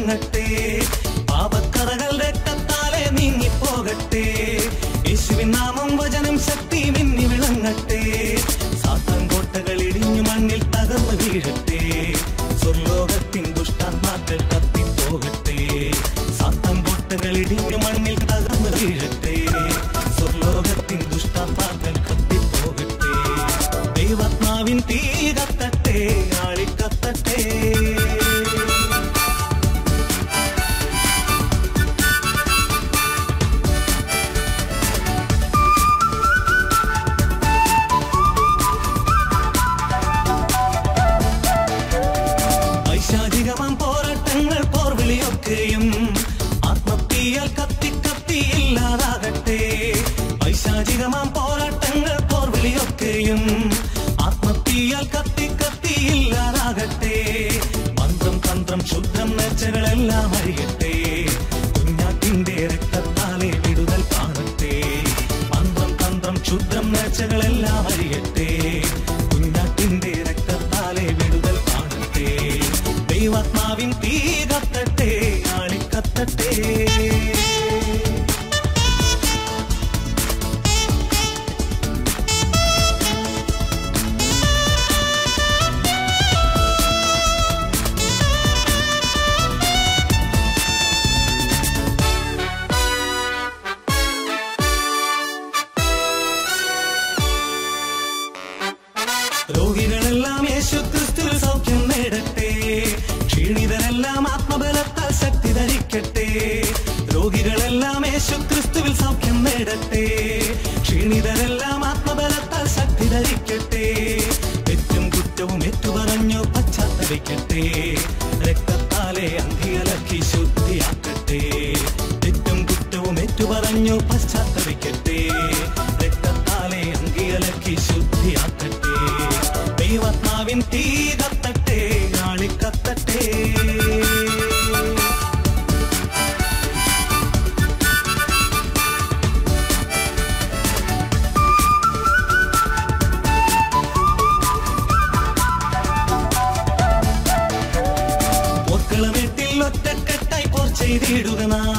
വിളങ്ങട്ടെ, പാപക്കറകൾ രക്തത്താലെ നീങ്ങിപ്പോകട്ടെ, യേശുവിൻ നാമം വചനം ശക്തി മിന്നി വിളങ്ങട്ടെ, സാത്താൻ കോട്ടകൾ ഇടിഞ്ഞു മണ്ണിൽ തകർന്നു വീഴട്ടെ, സ്വർലോകത്തിൻ ദുഷ്ടാത്മാക്കൾ കത്തിപ്പോകട്ടെ, സാത്താൻ കോട്ടകൾ ഇടിഞ്ഞു മണ്ണിൽ തകർന്നു വീഴട്ടെ, സ്വർലോകത്തിൻ ദുഷ്ടാത്മാക്കൾ കത്തിപ്പോകട്ടെ, ദൈവാത്മാവിൻ തീ കത്തട്ടെ, ആളിക്കത്തട്ടെ. പൈശാചികമാം പോരാട്ടങ്ങൾ പോർവിളിയൊക്കെയും ആത്മതീയാൽ കത്തി കത്തി ഇല്ലാതാകട്ടെ, പൈശാചികമാം പോരാട്ടങ്ങൾ പോർവിളിയൊക്കെയും ആത്മതീയാൽ കത്തി കത്തി ഇല്ലാതാകട്ടെ, മന്ത്രം തന്ത്രം ക്ഷുദ്രം നേർച്ചകളെല്ലാം അഴിയട്ടെ, കുഞ്ഞാട്ടിന്റെ രക്തത്താലെ വിടുതൽ കാണട്ടെ, മന്ത്രം തന്ത്രം ക്ഷുദ്രം നേർച്ചകളെല്ലാം അഴിയട്ടെ, കുഞ്ഞാട്ടിന്റെ രക്തത്താലെ വിടുതൽ കാണട്ടെ, ദൈവാത്മാവിൻ തീ കത്തട്ടെ, ആളിക്കത്തട്ടെ. രോഗികളെല്ലാം യേശു ക്രിസ്തുവിൽ സൗഖ്യം നേടട്ടെ, ക്ഷീണിതരെല്ലാം ആത്മബലത്താൽ ശക്തി ധരിക്കട്ടെ, രോഗികളെല്ലാം യേശു ക്രിസ്തുവിൽ സൗഖ്യം നേടട്ടെ, ക്ഷീണിതരെല്ലാം ആത്മബലത്താൽ ശക്തി ധരിക്കട്ടെ, തെറ്റും കുറ്റവും ഏറ്റുപറഞ്ഞു പശ്ചാത്തപിക്കട്ടെ, രക്തത്താലെ അന്ധിയലക്കി ശുദ്ധിയാക്കട്ടെ, തെറ്റും കുറ്റവും ഏറ്റുപറഞ്ഞു പശ്ചാത്തപിക്കട്ടെ, രക്തത്താലെ അന്ധിയലക്കി ശുദ്ധിയാക്കട്ടെ, ദൈവാത്മാവിൻ തീ കത്തട്ടെ, ആളിക്കത്തട്ടെ. പോർക്കളമെട്ടിൽ ഒറ്റക്കെട്ടായി പോർ ചെയ്തിടുക നാം,